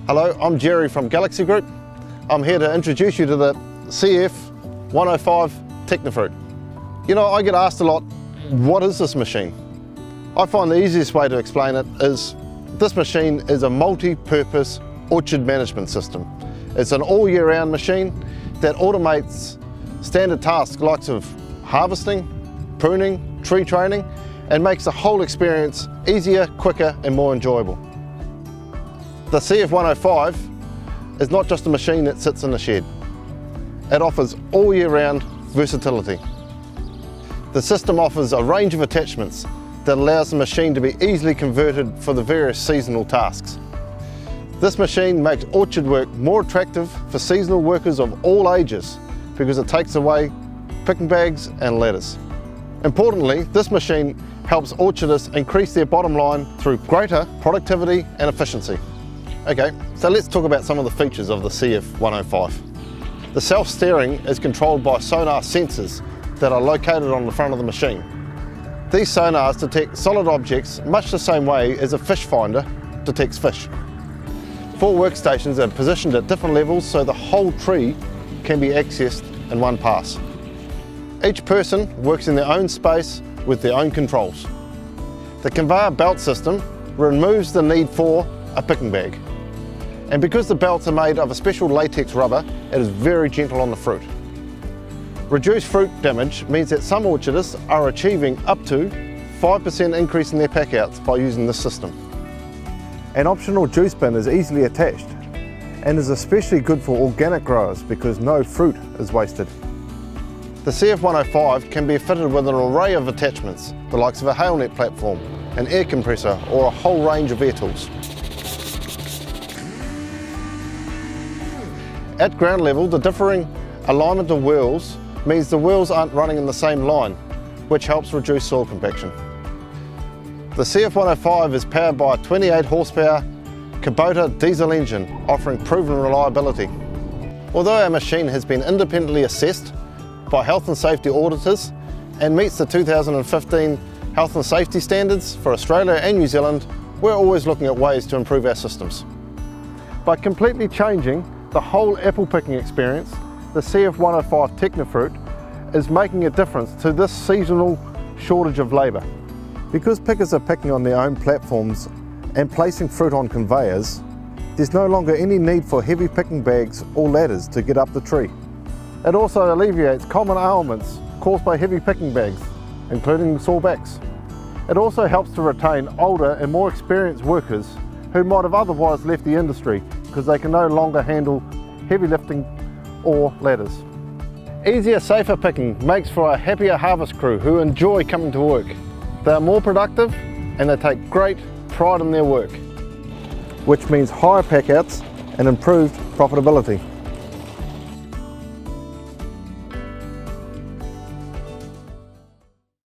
Hello, I'm Jerry from Galaxy Group. I'm here to introduce you to the CF105 Tecnofruit. You know, I get asked a lot, what is this machine? I find the easiest way to explain it is this machine is a multi-purpose orchard management system. It's an all year round machine that automates standard tasks like of harvesting, pruning, tree training, and makes the whole experience easier, quicker and more enjoyable. The CF105 is not just a machine that sits in a shed. It offers all year round versatility. The system offers a range of attachments that allows the machine to be easily converted for the various seasonal tasks. This machine makes orchard work more attractive for seasonal workers of all ages because it takes away picking bags and ladders. Importantly, this machine helps orchardists increase their bottom line through greater productivity and efficiency. Okay, so let's talk about some of the features of the CF105. The self-steering is controlled by sonar sensors that are located on the front of the machine. These sonars detect solid objects much the same way as a fish finder detects fish. 4 workstations are positioned at different levels so the whole tree can be accessed in one pass. Each person works in their own space with their own controls. The conveyor belt system removes the need for a picking bag. And because the belts are made of a special latex rubber, it is very gentle on the fruit. Reduced fruit damage means that some orchardists are achieving up to 5% increase in their packouts by using this system. An optional juice bin is easily attached and is especially good for organic growers because no fruit is wasted. The CF105 can be fitted with an array of attachments, the likes of a hail net platform, an air compressor or a whole range of air tools. At ground level, the differing alignment of wheels means the wheels aren't running in the same line, which helps reduce soil compaction. The CF105 is powered by a 28 horsepower Kubota diesel engine, offering proven reliability. Although our machine has been independently assessed by health and safety auditors and meets the 2015 health and safety standards for Australia and New Zealand, we're always looking at ways to improve our systems. By completely changing the whole apple picking experience, the CF105 Tecnofruit is making a difference to this seasonal shortage of labour. Because pickers are picking on their own platforms and placing fruit on conveyors, there's no longer any need for heavy picking bags or ladders to get up the tree. It also alleviates common ailments caused by heavy picking bags, including sore backs. It also helps to retain older and more experienced workers who might have otherwise left the industry because they can no longer handle heavy lifting or ladders. Easier, safer picking makes for a happier harvest crew who enjoy coming to work. They are more productive and they take great pride in their work, which means higher packouts and improved profitability.